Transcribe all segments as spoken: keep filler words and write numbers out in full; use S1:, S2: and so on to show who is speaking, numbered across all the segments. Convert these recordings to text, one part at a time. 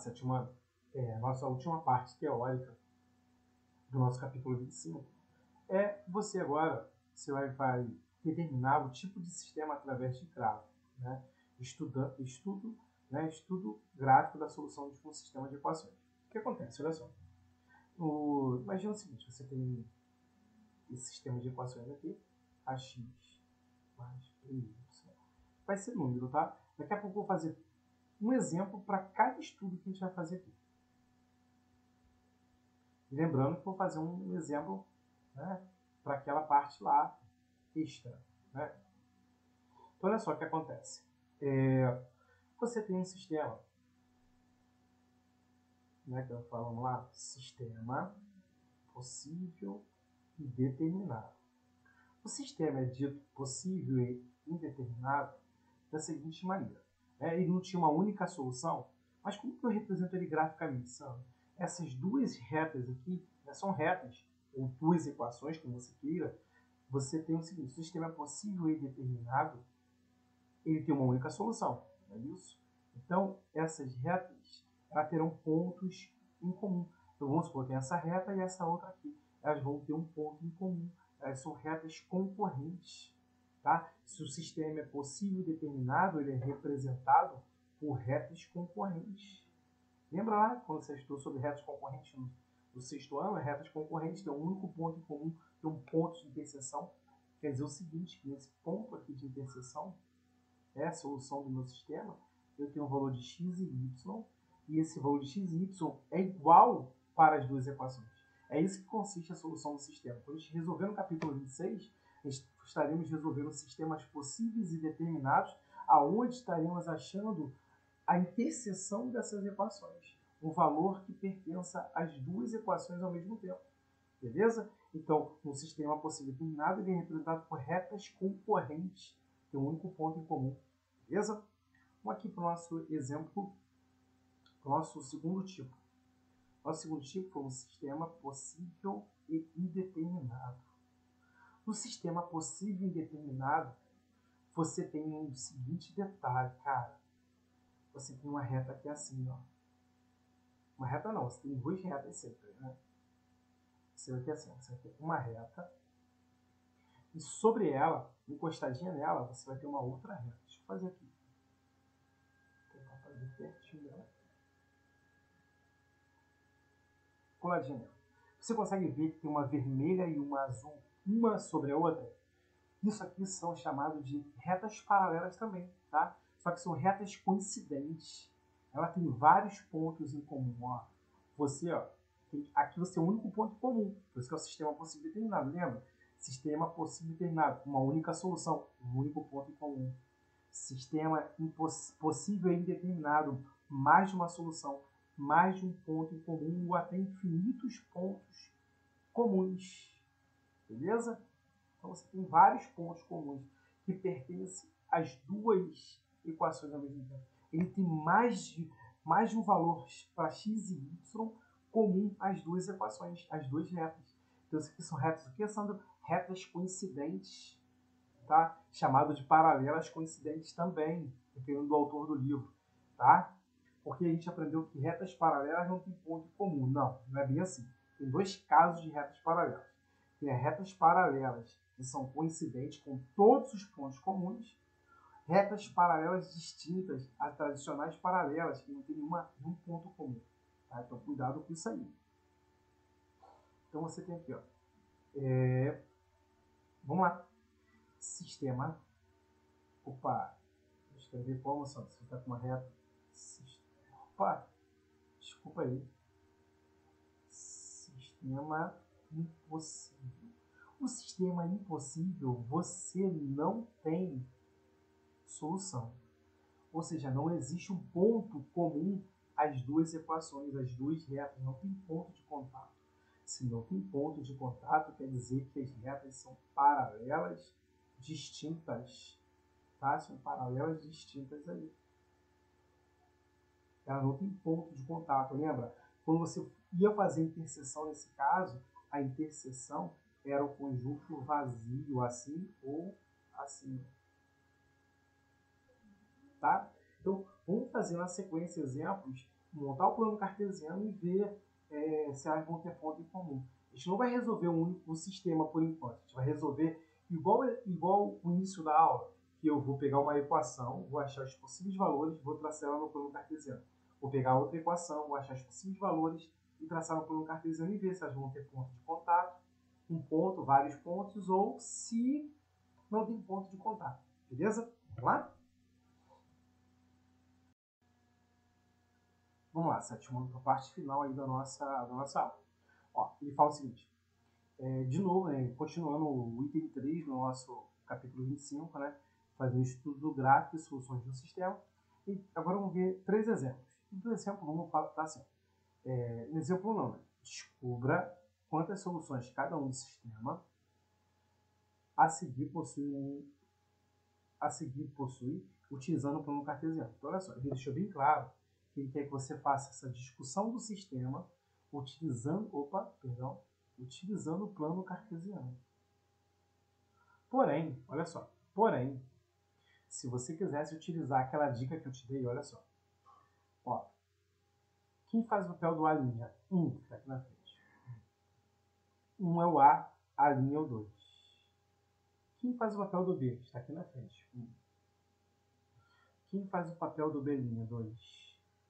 S1: sétima, é, nossa última parte teórica do nosso capítulo vinte e cinco, é você agora, você vai, vai determinar o tipo de sistema através de gráfico, né? Estuda, estudo, né? Estudo gráfico da solução de um sistema de equações. O que acontece? Olha só. O, imagina o seguinte, você tem esse sistema de equações aqui, ax mais y. Vai ser número, tá? Daqui a pouco eu vou fazer um exemplo para cada estudo que a gente vai fazer aqui. Lembrando que vou fazer um exemplo, né, para aquela parte lá extra. Né? Então, olha só o que acontece. É, você tem um sistema, né, que eu falo, vamos lá, sistema possível e determinado. O sistema é dito possível e indeterminado da seguinte maneira. Né? Ele não tinha uma única solução, mas como que eu represento ele graficamente? São essas duas retas aqui, né, são retas, ou duas equações, como você queira. Você tem o seguinte, o sistema é possível e determinado, ele tem uma única solução, não é isso? Então, essas retas, elas terão pontos em comum. Então, vamos supor que tem essa reta e essa outra aqui. Elas vão ter um ponto em comum. Elas são retas concorrentes. Tá? Se o sistema é possível e determinado, ele é representado por retas concorrentes. Lembra lá, quando você estudou sobre retas concorrentes no, no sexto ano? Retas concorrentes têm um único ponto em comum, tem um ponto de interseção. Quer dizer o seguinte, que nesse ponto aqui de interseção, é a solução do meu sistema, eu tenho um valor de x e y, e esse valor de x e y é igual para as duas equações. É isso que consiste a solução do sistema. Quando a gente resolver no capítulo vinte e seis, estaremos resolvendo sistemas possíveis e determinados, aonde estaremos achando a interseção dessas equações, um valor que pertença às duas equações ao mesmo tempo. Beleza? Então, um sistema possível e determinado, ele é representado por retas concorrentes, tem um único ponto em comum. Beleza? Vamos aqui para o nosso exemplo, para o nosso segundo tipo. Nosso segundo tipo foi um sistema possível e indeterminado. No sistema possível e indeterminado, você tem um seguinte detalhe, cara. Você tem uma reta que é assim, ó. Uma reta não, você tem duas retas sempre, né? Você vai ter assim, você vai ter uma reta, e sobre ela, encostadinha nela, você vai ter uma outra reta. Deixa eu fazer aqui. Vou tentar fazer pertinho dela. Coladinha nela. Você consegue ver que tem uma vermelha e uma azul, uma sobre a outra? Isso aqui são chamados de retas paralelas também, tá? Só que são retas coincidentes. Ela tem vários pontos em comum, ó. Você, ó, tem, aqui você tem um único ponto em comum. Por isso que é o sistema possível e determinado, lembra? Sistema possível e determinado, uma única solução, um único ponto em comum. Sistema possível e indeterminado, mais de uma solução, mais de um ponto em comum, ou até infinitos pontos comuns. Beleza? Então você tem vários pontos comuns que pertencem às duas equações ao mesmo tempo. Ele tem mais de, mais de um valor para x e y comum às duas equações, às duas retas. Então isso aqui são retas, o que são retas coincidentes, tá? Chamado de paralelas coincidentes também, dependendo do autor do livro, tá? Porque a gente aprendeu que retas paralelas não tem ponto comum. Não, não é bem assim. Tem dois casos de retas paralelas. Tem as retas paralelas, que são coincidentes com todos os pontos comuns, retas paralelas distintas às tradicionais paralelas, que não tem nenhuma, nenhum ponto comum. Tá? Então, cuidado com isso aí. Então, você tem aqui, ó. É... Vamos lá. Sistema. Opa. Vou escrever como, só se você está com uma reta. Opa. Desculpa aí. Sistema impossível. O sistema impossível, você não tem solução. Ou seja, não existe um ponto comum às duas equações, às duas retas. Não tem ponto de contato. Se não tem ponto de contato, quer dizer que as retas são paralelas distintas. Tá? São paralelas distintas aí. Ela não tem ponto de contato, lembra? Quando você ia fazer interseção nesse caso, a interseção era o conjunto vazio, assim ou assim. Tá? Então, vamos fazer na sequência exemplos montar o plano cartesiano e ver é, se elas vão ter ponto em comum. A gente não vai resolver um, um sistema por enquanto. A gente vai resolver igual, igual o início da aula, que eu vou pegar uma equação, vou achar os possíveis valores, vou traçar ela no plano cartesiano. Vou pegar outra equação, vou achar os possíveis valores e traçar no plano cartesiano e ver se elas vão ter ponto de contato, um ponto, vários pontos, ou se não tem ponto de contato. Beleza? Vamos lá? Vamos lá, sétima parte final aí da nossa, da nossa aula. Ó, ele fala o seguinte, é, de novo, né, continuando o item três no nosso capítulo vinte e cinco, né, fazendo estudo do gráfico e soluções do sistema. E agora vamos ver três exemplos. Do exemplo, vamos falar assim, é, no exemplo não, né, descubra quantas soluções cada um do sistema a seguir possui, a seguir possui utilizando o plano cartesiano. Então, olha só, ele deixou bem claro que ele quer que você faça essa discussão do sistema utilizando, opa, perdão, utilizando o plano cartesiano. Porém, olha só, porém, se você quisesse utilizar aquela dica que eu te dei, olha só, ó, quem faz o papel do A'? um, que está aqui na frente. um é o A, A' é o dois. Quem faz o papel do B? Está aqui na frente. um. Quem faz o papel do B'? dois.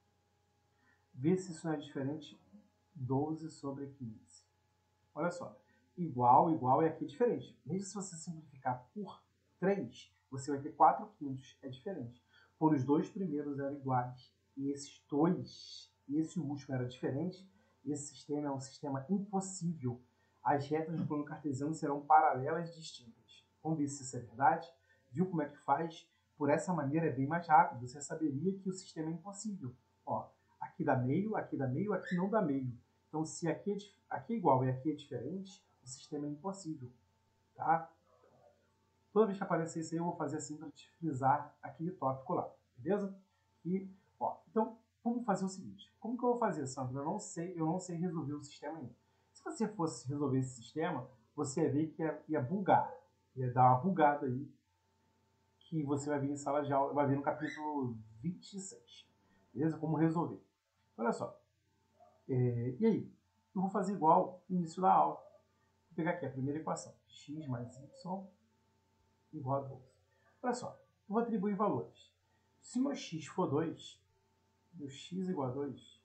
S1: Vê se isso não é diferente. doze sobre quinze. Olha só. Igual, igual é aqui diferente. Mesmo se você simplificar por três, você vai ter quatro quintos. É diferente. Por os dois primeiros eram iguais. E esses dois, e esse último era diferente. Esse sistema é um sistema impossível. As retas do plano cartesiano serão paralelas e distintas. Vamos ver se isso é verdade. Viu como é que faz? Por essa maneira é bem mais rápido. Você saberia que o sistema é impossível. Ó, aqui dá meio, aqui dá meio, aqui não dá meio. Então, se aqui é, aqui é igual e aqui é diferente, o sistema é impossível. Tá? Toda vez que aparecer isso aí, eu vou fazer assim para te frisar aquele tópico lá. Beleza? E, ó, então, vamos fazer o seguinte. Como que eu vou fazer, Sandro? Eu não sei, eu não sei resolver o sistema ainda. Se você fosse resolver esse sistema, você ia ver que ia, ia bugar. Ia dar uma bugada aí, que você vai ver em sala de aula, vai ver no capítulo vinte e seis. Beleza? Como resolver. Olha só. É, e aí? Eu vou fazer igual no início da aula. Vou pegar aqui a primeira equação. X mais y igual a doze. Olha só. Eu vou atribuir valores. Se meu x for dois, meu x igual a dois,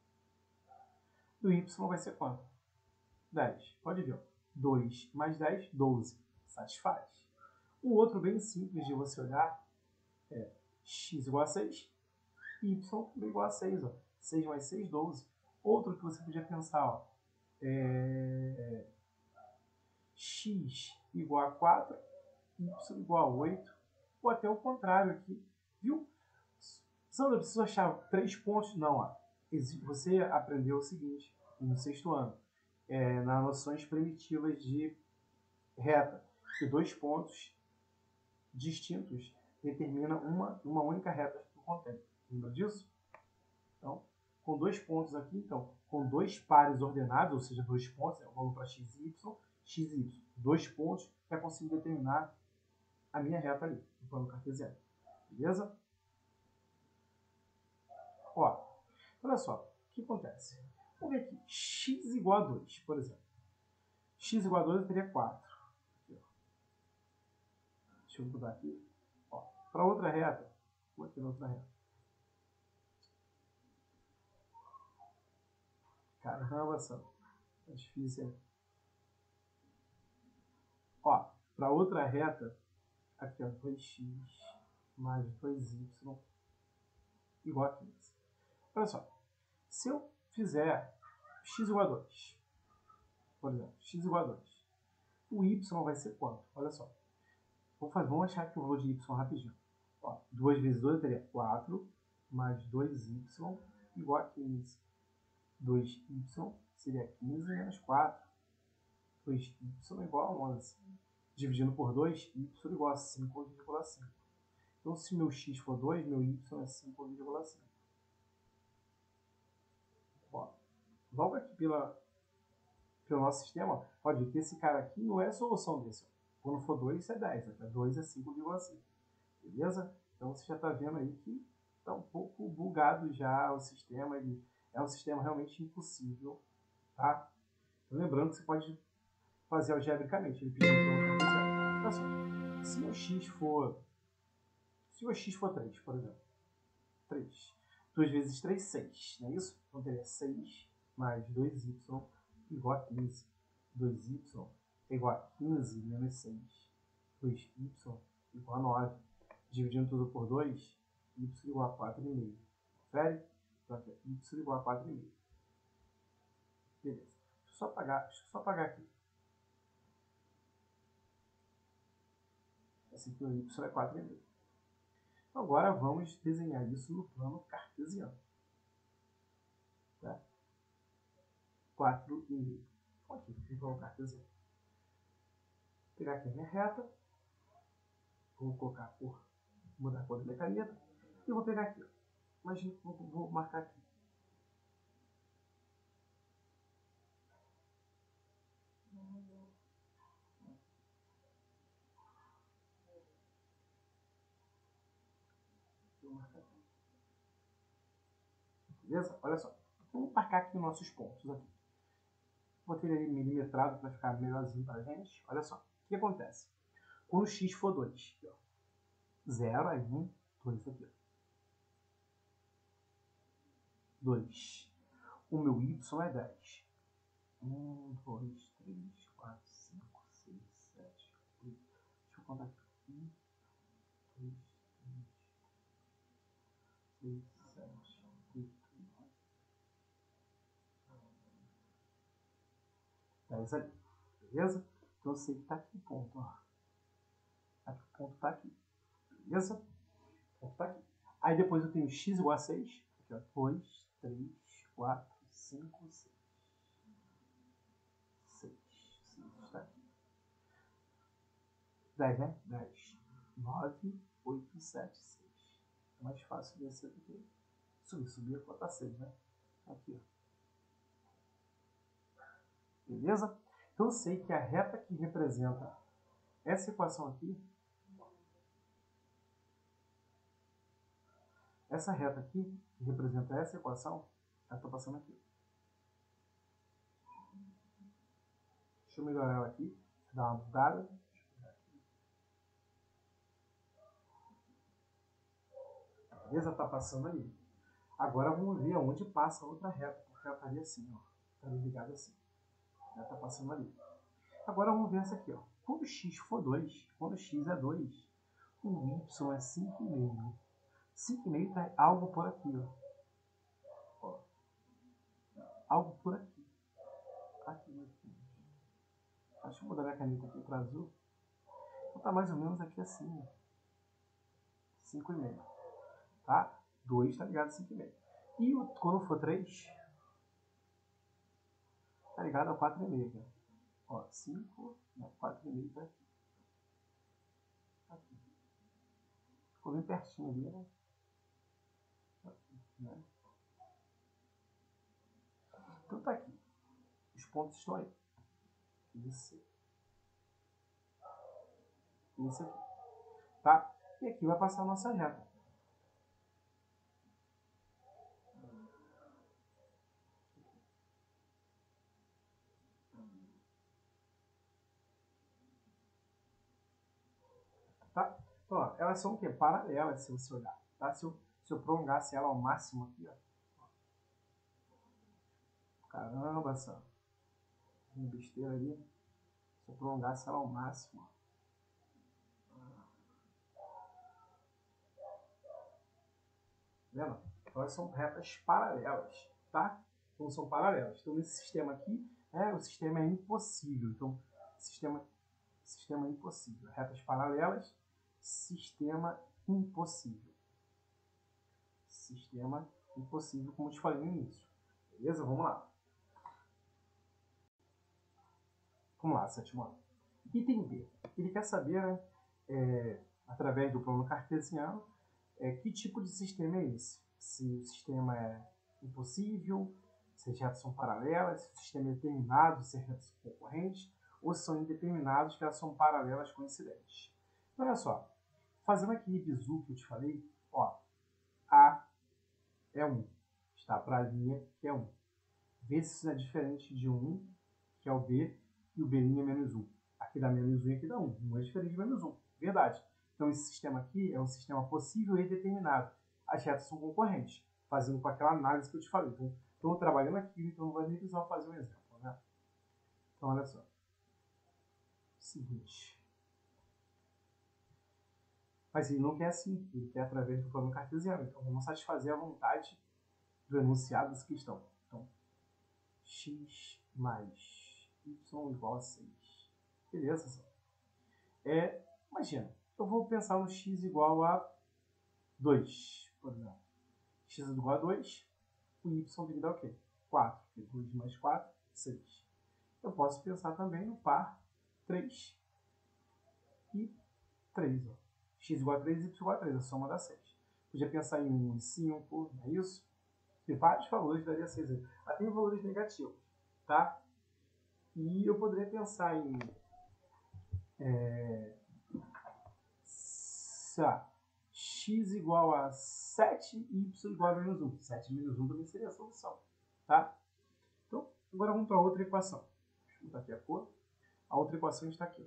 S1: o y vai ser quanto? dez. Pode ver. Ó. dois mais dez, doze. Satisfaz. O outro bem simples de você olhar é x igual a seis, y igual a seis. Ó. seis mais seis, doze. Outro que você podia pensar, ó, é x igual a quatro, y igual a oito, ou até o contrário aqui, viu? Sandra, eu preciso achar três pontos? Não, ó. Você aprendeu o seguinte, no sexto ano, é, nas noções primitivas de reta, que dois pontos distintos determinam uma, uma única reta que contém. Lembra disso? Então, com dois pontos aqui, então, com dois pares ordenados, ou seja, dois pontos, eu vou para x e y, x e y, dois pontos, já consigo determinar a minha reta ali, no plano cartesiano. Beleza? Ó, olha só, o que acontece? Vamos ver aqui, x igual a dois, por exemplo. X igual a dois eu teria quatro. Aqui, deixa eu mudar aqui. Para outra reta, vou aqui na outra reta. Caramba, Sandro, é difícil, hein? Ó, para outra reta, aqui ó, dois x mais dois y igual a quinze. Olha só, se eu fizer x igual a dois, por exemplo, x igual a dois, o y vai ser quanto? Olha só, vamos, fazer, vamos achar aqui o valor de y rapidinho. Ó, duas vezes dois eu teria quatro, mais dois y igual a quinze. dois y seria quinze menos quatro. dois y igual a onze. Dividindo por dois, y igual a cinco vírgula cinco. Então, se meu x for dois, meu y é cinco vírgula cinco. Logo aqui pela, pelo nosso sistema, pode ver que esse cara aqui não é a solução desse. Quando for dois, isso é dez. Né? dois é cinco vírgula cinco. Beleza? Então, você já está vendo aí que está um pouco bugado já o sistema, ele é um sistema realmente impossível, tá? Lembrando que você pode fazer algebricamente, ele pediu para olha só, se o x for, se o x for três, por exemplo, três, duas vezes três, seis, não é isso? Então teria seis mais dois y igual a quinze, dois y é igual a quinze menos seis, dois y igual a nove, dividindo tudo por dois, y igual a quatro vírgula cinco. Confere? Então aqui, y igual a quatro vírgula cinco. Beleza. Deixa eu só apagar, deixa eu só apagar aqui. Assim que o y é quatro vírgula cinco. Agora vamos desenhar isso no plano cartesiano. Tá? quatro vírgula cinco. Aqui, no plano cartesiano. Vou pegar aqui a minha reta. Vou colocar a cor, mudar a cor da minha caneta. E vou pegar aqui, ó. Imagina, vou, vou marcar aqui. Vou marcar aqui. Beleza? Olha só. Vamos marcar aqui os nossos pontos. Aqui. Botei ele milimetrado para ficar melhorzinho para a gente. Olha só. O que acontece? Quando x for dois, zero, aí um, dois aqui. dois. O meu y é dez. um, dois, três, quatro, cinco, seis, sete, oito. Deixa eu contar aqui. um, dois, três, seis, sete, oito, nove. dez ali. Beleza? Então eu sei que está aqui o ponto. Ó. Aqui, o ponto está aqui. Beleza? O ponto está aqui. Aí depois eu tenho x igual a seis. Aqui, ó. dois, três, quatro, cinco, seis. seis. seis está aqui. dez, né? dez. nove, oito, sete, seis. É mais fácil descer do que subir. Subir é botar seis, né? Aqui, ó. Beleza? Então eu sei que a reta que representa essa equação aqui, essa reta aqui, que representa essa equação, ela está passando aqui. Deixa eu melhorar ela aqui, dar uma bugada. Beleza? Está passando ali. Agora vamos ver aonde passa a outra reta, porque ela estaria assim, ó. Estaria ligada assim. Ela está passando ali. Agora vamos ver essa aqui, ó. Quando x for dois, quando x é dois, o y é cinco vírgula cinco. cinco vírgula cinco está algo por aqui, ó. ó. Algo por aqui. Aqui, aqui. Deixa eu mudar minha caneta aqui para azul. Então está mais ou menos aqui assim, ó. cinco vírgula cinco. Tá? dois está ligado a cinco vírgula cinco. E o, quando for três, está ligado a quatro vírgula cinco. Ó, cinco, não, quatro vírgula cinco tá aqui. Aqui. Ficou bem pertinho ali, né? Aqui, né? Então tá aqui. Os pontos estão aí. Isso. Isso aqui. Tá? E aqui vai passar a nossa reta. Tá? Então, ó, elas são o quê? Paralelas, se você olhar. Tá? Se eu, se eu prolongasse ela ao máximo aqui, ó. Caramba, essa besteira ali. Se eu prolongasse ela ao máximo, ó. Vendo? Então, elas são retas paralelas, tá? Então, são paralelas. Então, nesse sistema aqui, é, o sistema é impossível. Então, sistema, sistema impossível. Retas paralelas, sistema impossível. Sistema impossível, como eu te falei no início. Beleza? Vamos lá. Vamos lá, sétimo ano. Item B. Ele quer saber, né, é, através do plano cartesiano, é, que tipo de sistema é esse. Se o sistema é impossível, se as retas são paralelas, se o sistema é determinado, se as retas são concorrentes, ou se são indeterminados, que elas são paralelas coincidentes. Então, olha só. Fazendo aquele bizu que eu te falei, ó, A, é um. Está para a linha, que é um. Vê se isso é diferente de um, que é o B, e o B' é menos um. Aqui dá menos um e aqui dá um. um é diferente de menos um. Verdade. Então, esse sistema aqui é um sistema possível e determinado. As retas são concorrentes, fazendo com aquela análise que eu te falei. Então, estou trabalhando aqui, então não vai nem precisar fazer um exemplo. Né? Então, olha só. Seguinte. Mas ele não quer assim, ele quer através do plano cartesiano. Então, vamos satisfazer a vontade do enunciado dessa questão. Então, x mais y igual a seis. Beleza, pessoal? É, imagina, eu vou pensar no x igual a dois, por exemplo. X igual a dois, o y tem que dar o quê? quatro. dois mais quatro, seis. Eu posso pensar também no par três e três. Ó. X igual a três e y igual a três, a soma dá seis. Podia pensar em um e cinco, não é isso? E vários valores daria seis. Até em valores negativos, tá? E eu poderia pensar em é, x igual a sete e y igual a menos um. sete menos um também seria a solução, tá? Então, agora vamos para outra equação. Deixa eu botar aqui a cor. A outra equação está aqui.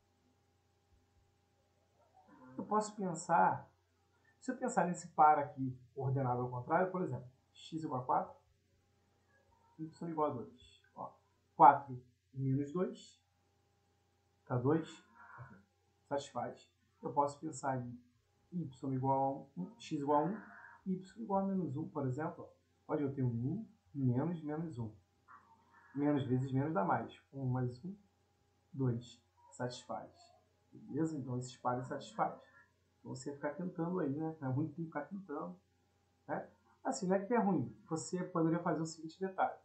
S1: Eu posso pensar, se eu pensar nesse par aqui ordenado ao contrário, por exemplo, x igual a quatro, y igual a dois. Ó, quatro menos dois, tá dois, satisfaz. Eu posso pensar em y igual a um, x igual a um, y igual a menos um, por exemplo. Olha, eu tenho um menos menos um. Menos vezes menos dá mais. um mais um, dois. Satisfaz. Beleza? Então, esses pares satisfaz. Então, você ficar tentando aí, né? É ruim ficar tentando. Né? Assim, não é que é ruim. Você poderia fazer o seguinte detalhe.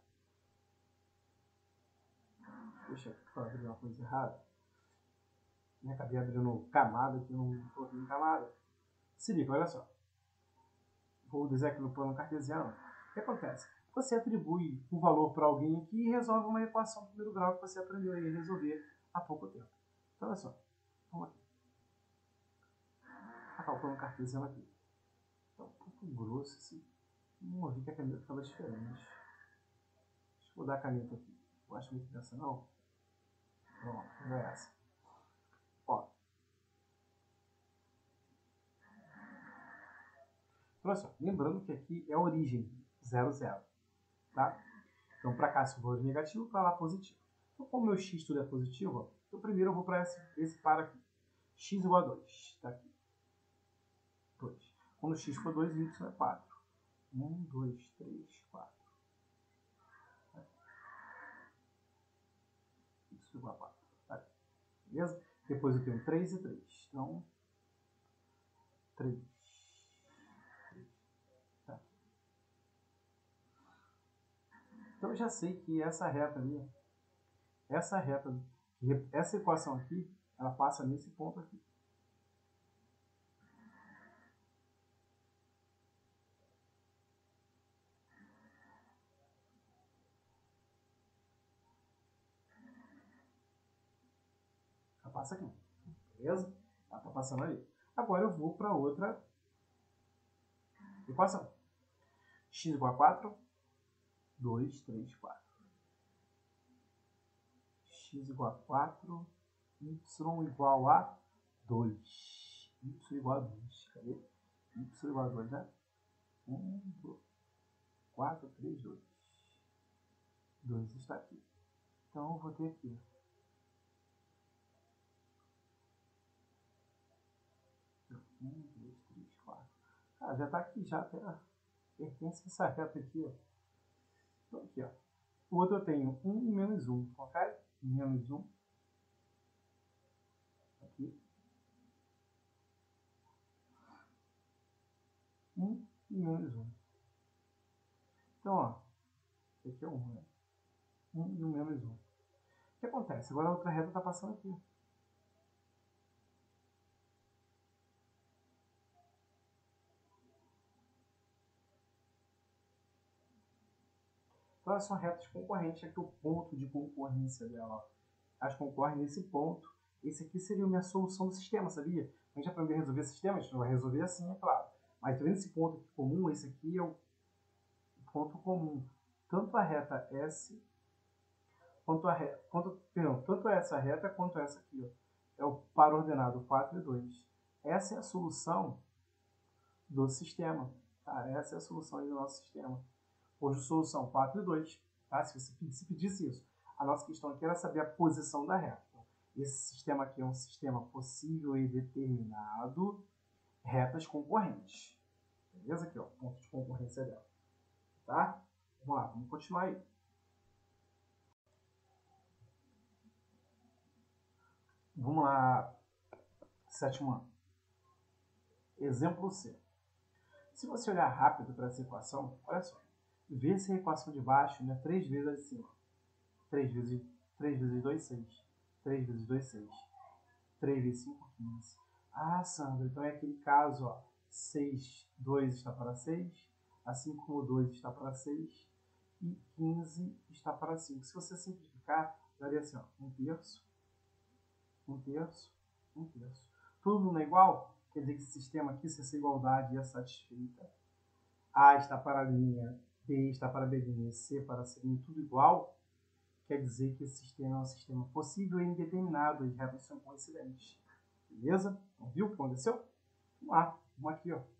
S1: Deixa eu abrir uma coisa errada. Né? Acabei abrindo camada aqui, não estou abrindo camada. Se liga, olha só. Vou dizer aqui no plano cartesiano. O que acontece? Você atribui um valor para alguém aqui e resolve uma equação de primeiro grau que você aprendeu a resolver há pouco tempo. Então, olha só. Vamos aqui. Vou o plano cartesiano aqui. Está um pouco grosso assim. Não ouvi que a caneta estava diferente. Deixa eu mudar a caneta aqui. Eu acho muito dessa, não? Não, não é essa. Ó. Então, olha só. Lembrando que aqui é a origem. zero, zero. Tá? Então, para cá, se o valor é negativo, para lá positivo. Então, como meu x tudo é positivo, ó, então primeiro eu vou para esse, esse par aqui. X igual a dois. Está aqui. dois. Quando x for dois, y é quatro. um, dois, três, quatro. Y igual a quatro. Tá? Beleza? Depois eu tenho três e três. Então, três. Tá. Então, eu já sei que essa reta ali, essa reta, essa equação aqui, ela passa nesse ponto aqui. Ela passa aqui. Beleza? Ela está passando ali. Agora eu vou para outra equação. X igual a quatro. dois, três, quatro. X igual a quatro. Y igual a dois. Y igual a dois. Cadê? Y igual a dois, né? um, dois, quatro, três, dois. dois está aqui. Então, eu vou ter aqui. um, dois, três, quatro. Ah, já está aqui, já até pertence a essa reta aqui, ó. Então, aqui, ó. O outro eu tenho um e menos um, ok? Menos um. Aqui. um e menos um. Então, ó. Esse aqui é um, né? um e um menos um. O que acontece? Agora a outra reta está passando aqui. Então, elas são retas concorrentes. Aqui o ponto de concorrência dela, ó. Elas concorrem nesse ponto. Esse aqui seria a minha solução do sistema, sabia? A gente aprender a resolver sistemas, a gente vai resolver assim, é claro. Mas vendo esse ponto aqui comum, esse aqui é o ponto comum. Tanto a reta S, quanto a reta, quanto, perdão, tanto essa reta quanto essa aqui, ó, é o par ordenado quatro e dois. Essa é a solução do sistema. Tá? Essa é a solução aí do nosso sistema. Hoje, solução quatro e dois. Tá? Se você se pedisse isso. A nossa questão aqui era saber a posição da reta. Então, esse sistema aqui é um sistema possível e determinado, retas concorrentes. Beleza? Aqui, ó, ponto de concorrência dela. Tá? Vamos lá, vamos continuar aí. Vamos lá, sétimo ano. Exemplo C. Se você olhar rápido para essa equação, olha só. Vê se a equação de baixo não é três vezes a de cima. três vezes, três vezes dois, seis. três vezes dois, seis. três vezes cinco, quinze. Ah, Sandra, então é aquele caso, ó. seis, dois está para seis, assim como dois está para seis, e quinze está para cinco. Se você simplificar, daria assim, ó, um terço, um terço, um terço. Tudo não é igual? Quer dizer que esse sistema aqui, se essa igualdade é satisfeita, A está para a linha, B está para a B', C para a C', tudo igual, quer dizer que esse sistema é um sistema possível e indeterminado, as retas são coincidentes. Beleza? Então, viu o que aconteceu? Vamos lá, vamos aqui, ó.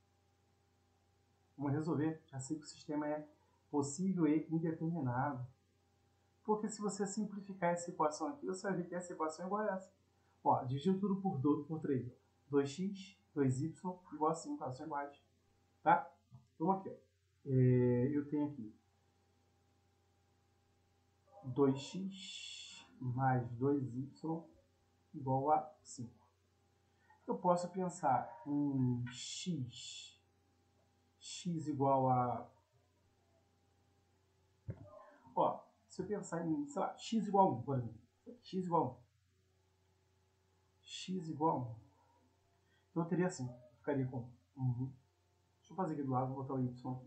S1: Vamos resolver. Já sei que o sistema é possível e indeterminado. Porque se você simplificar essa equação aqui, você vai ver que essa equação é igual a essa. Ó, dividindo tudo por, dois, por três. dois x, dois y igual a cinco, elas são iguais. Tá? Então aqui, ó. É, eu tenho aqui dois x mais dois y igual a cinco. Eu posso pensar em x, x igual a... Ó, se eu pensar em, sei lá, x igual a um, por exemplo. x igual a um. x igual a um. Então eu teria assim, eu ficaria com um. Deixa eu fazer aqui do lado, vou botar o y aqui.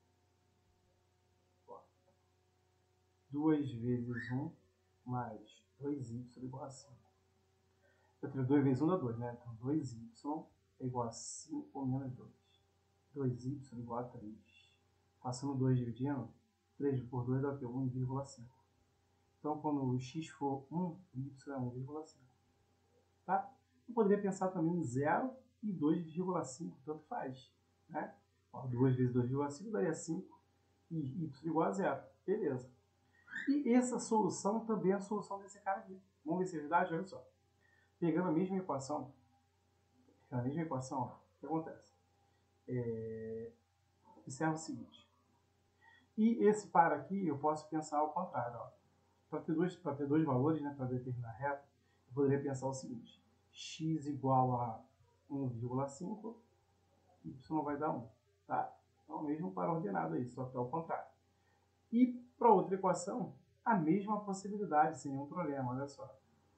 S1: duas vezes um mais dois y igual a cinco. Eu teria dois vezes um dá dois, né? Então dois y é igual a cinco menos dois. dois y igual a três. Passando dois dividindo, três por dois dá o quê? um vírgula cinco. Então quando o x for um, y é um vírgula cinco. Tá? Eu poderia pensar também em zero e dois vírgula cinco, tanto faz. Né? Ó, duas vezes dois vírgula cinco daria cinco e y igual a zero. Beleza. E essa solução também é a solução desse cara aqui. Vamos ver se é verdade? Olha só. Pegando a mesma equação, pegando a mesma equação, ó, o que acontece? É... Observa o seguinte. E esse par aqui, eu posso pensar ao contrário. Para ter, dois, ter dois valores, né, para determinar a reta, eu poderia pensar o seguinte. X igual a um vírgula cinco, y vai dar um. Tá? Então, mesmo par ordenado aí, só que é ao contrário. E para outra equação, a mesma possibilidade, sem nenhum problema, olha só.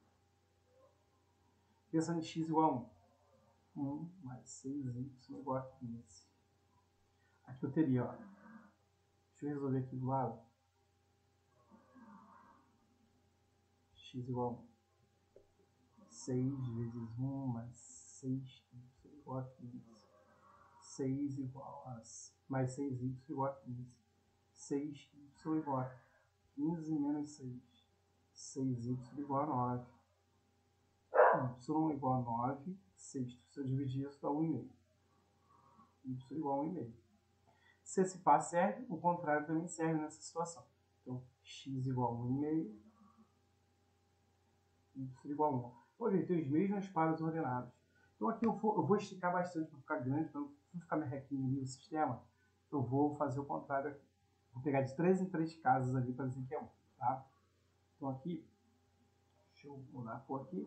S1: Pensando em x igual a um. um mais seis y igual a quinze. Aqui eu teria, ó. Deixa eu resolver aqui do lado. X igual a um. seis vezes um mais seis y igual a quinze. seis igual a... mais seis y igual a quinze. seis y igual a quinze menos seis. seis y igual a nove. Y igual a nove sexto. Se eu dividir isso, dá um vírgula cinco. Y igual a um vírgula cinco. Se esse par serve, o contrário também serve nessa situação. Então, x igual a um vírgula cinco. Y igual a um. Olha, tem os mesmos pares ordenados. Então aqui eu vou, eu vou esticar bastante para ficar grande, para não ficar me requinho ali o sistema. Eu vou fazer o contrário aqui. Vou pegar de três em três casas ali para dizer que é um. Tá? Então aqui, deixa eu mudar a cor aqui.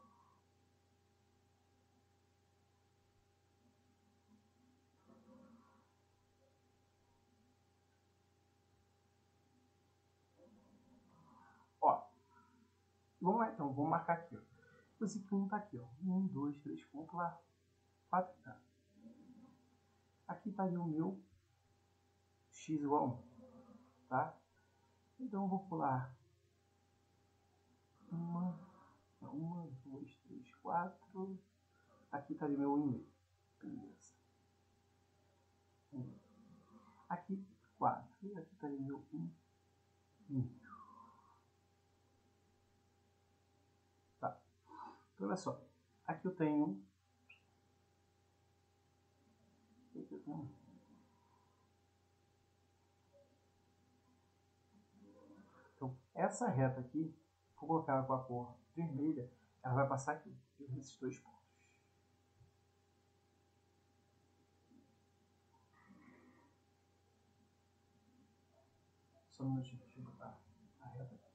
S1: Ó, vamos lá então, vamos marcar aqui. Ó. Esse aqui um está aqui. Ó. Um, dois, três, ponto lá. quatro, tá. Aqui está o meu x igual a um. Tá? Então eu vou pular uma, uma, duas, três, quatro. Aqui está o meu um vírgula cinco. Beleza. Aqui, quatro. E aqui está o meu um meio. Tá. Então, olha só. Aqui eu tenho... Aqui eu tenho... Então, essa reta aqui, vou colocar ela com a cor vermelha, ela vai passar aqui, nesses dois pontos. Só um minutinho, deixa eu botar a reta aqui.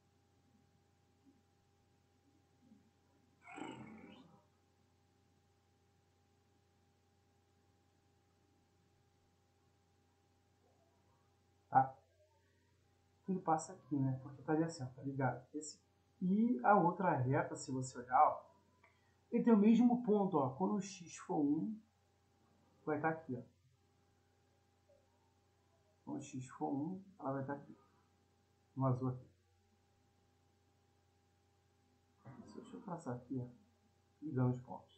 S1: Tá? Ele passa aqui, né? Porque tá ali assim, tá ligado? Esse. E a outra reta, se você olhar, ó, ele tem o mesmo ponto, ó. Quando o x for um, vai estar aqui, ó. Quando o x for um, ela vai estar aqui. No azul aqui. Deixa eu traçar aqui, ó. Ligando os pontos.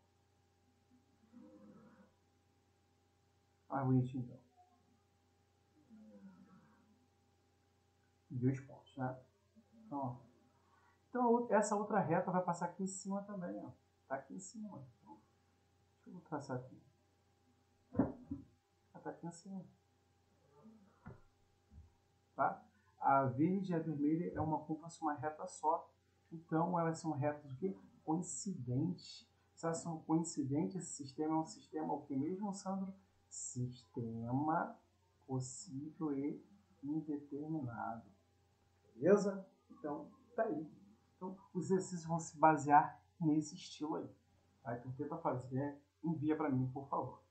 S1: Ah, bonitinho então. Dois pontos, né? Então, ó. Então, essa outra reta vai passar aqui em cima também, ó. Tá aqui em cima. Então, deixa eu traçar aqui. Ela tá aqui em cima. Tá? A verde e a vermelha é uma como se uma reta só. Então, elas são retas o quê? Coincidentes. Se elas são coincidentes, esse sistema é um sistema o que mesmo, Sandro? Sistema possível e indeterminado. Beleza? Então, tá aí. Então, os exercícios vão se basear nesse estilo aí. Tá? Então, tenta fazer, envia para mim, por favor.